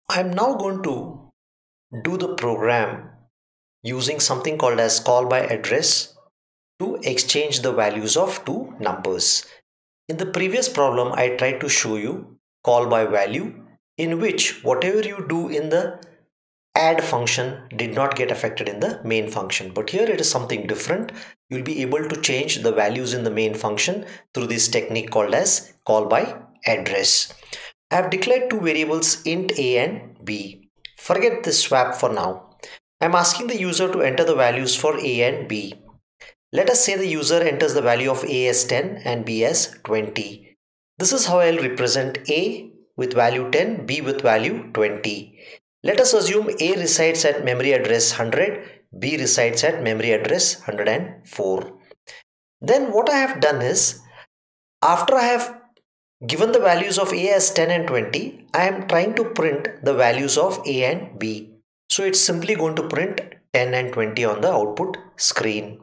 I'm now going to do the program using something called as call by address to exchange the values of two numbers. In the previous problem, I tried to show you call by value, in which whatever you do in the add function did not get affected in the main function. But here it is something different. You'll be able to change the values in the main function through this technique called as call by address. I have declared two variables int a and b. Forget this swap for now. I'm asking the user to enter the values for a and b. Let us say the user enters the value of a as 10 and b as 20. This is how I'll represent a with value 10, b with value 20. Let us assume a resides at memory address 100, b resides at memory address 104. Then what I have done is, after I have given the values of a as 10 and 20, I am trying to print the values of a and b. So it's simply going to print 10 and 20 on the output screen.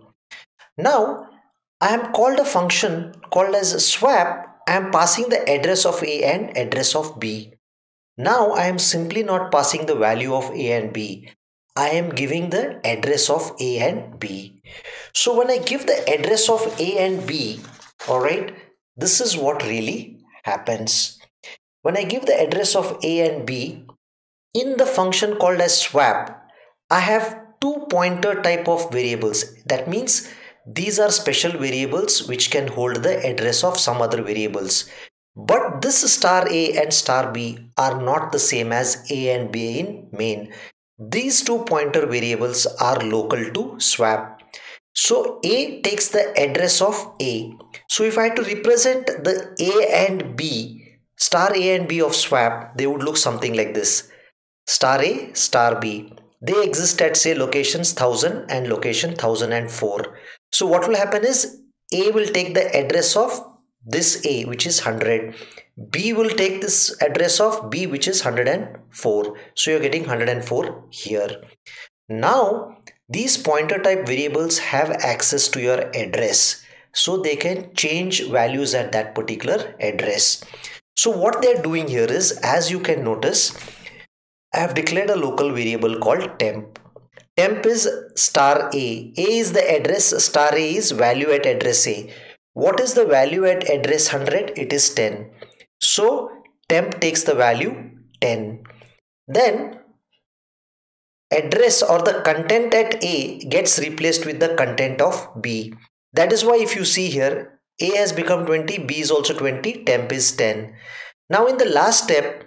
Now I am called a function called as swap. I am passing the address of a and address of b. Now I am simply not passing the value of a and b. I am giving the address of a and b. So when I give the address of a and b, alright, this is what really happens. When I give the address of a and b in the function called as swap, I have two pointer type of variables. That means these are special variables which can hold the address of some other variables. But this star a and star b are not the same as a and b in main. These two pointer variables are local to swap. So a takes the address of a. So if I had to represent the a and b, star a and b of swap, they would look something like this. Star a, star b. They exist at say locations 1000 and location 1004. So what will happen is a will take the address of this a, which is 100. B will take this address of b, which is 104. So you're getting 104 here. Now these pointer type variables have access to your address, so they can change values at that particular address. So what they're doing here is, as you can notice, I have declared a local variable called temp. Temp is star a. A is the address, star a is value at address a. What is the value at address 100? It is 10. So temp takes the value 10. Then address or the content at a gets replaced with the content of b. That is why if you see here, a has become 20, b is also 20, temp is 10. Now in the last step,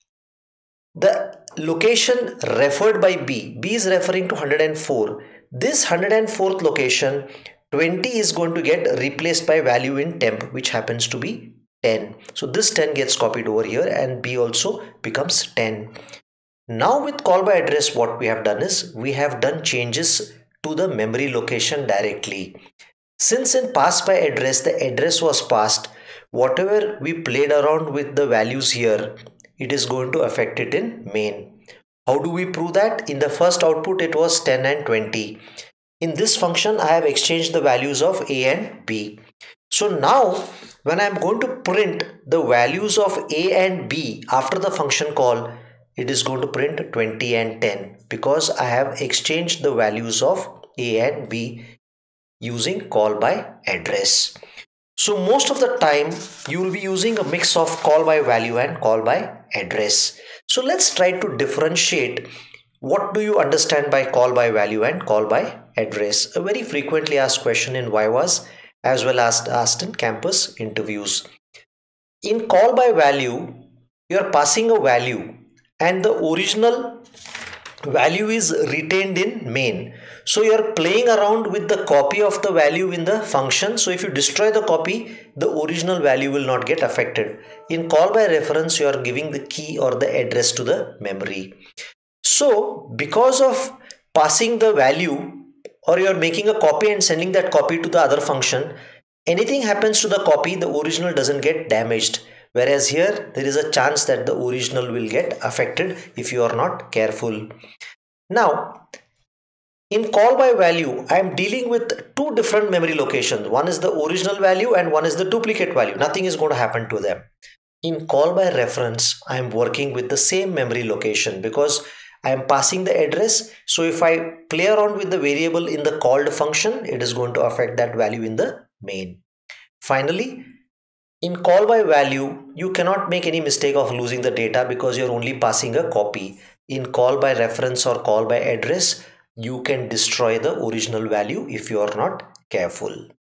the location referred by b is referring to 104. This 104th location, 20 is going to get replaced by value in temp, which happens to be 10. So this 10 gets copied over here and b also becomes 10. Now with call by address, what we have done is we have done changes to the memory location directly. Since in pass by address, the address was passed, whatever we played around with the values here, it is going to affect it in main. How do we prove that? In the first output it was 10 and 20. In this function I have exchanged the values of a and b. So now when I am going to print the values of a and b after the function call, it is going to print 20 and 10 because I have exchanged the values of a and b using call by address. So most of the time you will be using a mix of call by value and call by address. So let's try to differentiate what do you understand by call by value and call by address. A very frequently asked question in Vivas as well as asked in campus interviews. In call by value, you are passing a value and the original value is retained in main. So you are playing around with the copy of the value in the function. So if you destroy the copy, the original value will not get affected. In call by reference, you are giving the key or the address to the memory. So because of passing the value, or you are making a copy and sending that copy to the other function, anything happens to the copy, the original doesn't get damaged. Whereas here there is a chance that the original will get affected if you are not careful. Now in call by value, I am dealing with two different memory locations. One is the original value and one is the duplicate value. Nothing is going to happen to them. In call by reference, I am working with the same memory location because I am passing the address. So if I play around with the variable in the called function, it is going to affect that value in the main. Finally, in call by value, you cannot make any mistake of losing the data because you're only passing a copy. In call by reference or call by address, you can destroy the original value if you are not careful.